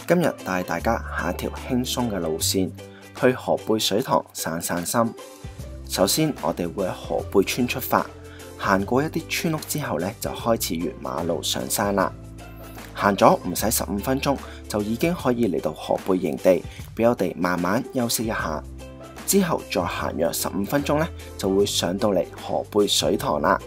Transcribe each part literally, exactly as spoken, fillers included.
今日帶大家行一條輕鬆嘅路線，去河背水塘散散心。首先，我哋會喺河背村出發，行過一啲村屋之後呢，就開始沿馬路上山啦。行咗唔使十五分鐘，就已經可以嚟到河背營地，俾我哋慢慢休息一下。之後再行約十五分鐘呢，就會上到嚟河背水塘啦。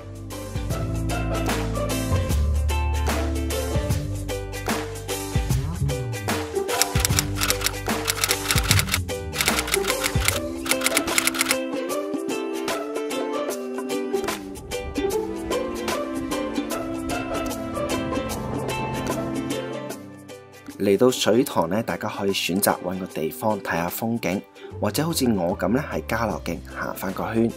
嚟到水塘呢，大家可以選擇揾個地方睇下風景，或者好似我咁呢，喺家樂徑行返個圈。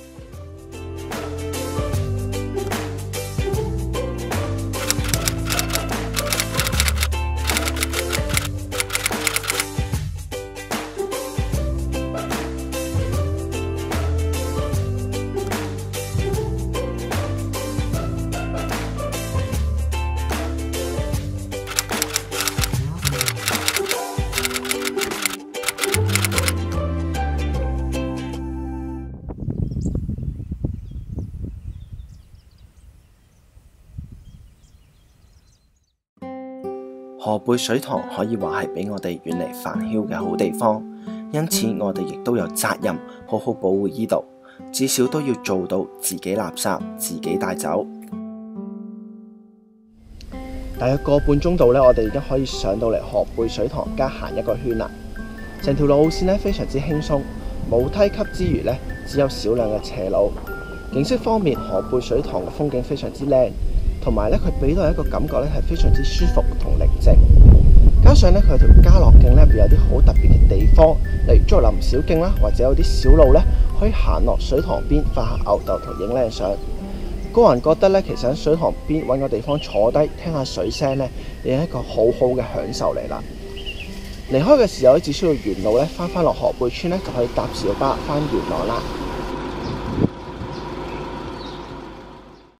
河背水塘可以話係俾我哋遠離煩囂嘅好地方，因此我哋亦都有責任好好保護呢度，至少都要做到自己垃圾自己帶走。大約個半鐘度呢，我哋已經可以上到嚟河背水塘加行一個圈啦。成條路線呢非常之輕鬆，冇梯級之餘呢，只有少量嘅斜路。景色方面，河背水塘嘅風景非常之靚。同埋咧，佢俾到一個感覺咧，係非常之舒服同寧靜。加上咧，佢條家樂徑咧，入邊有啲好特別嘅地方，例如竹林小徑啦，或者有啲小路咧，可以行落水塘邊發下吽哣同影靚相。個人覺得咧，其實喺水塘邊揾個地方坐低聽下水聲咧，亦係一個好好嘅享受嚟啦。離開嘅時候，只需要沿路咧翻返落河背村咧，就可以搭小巴翻元朗啦。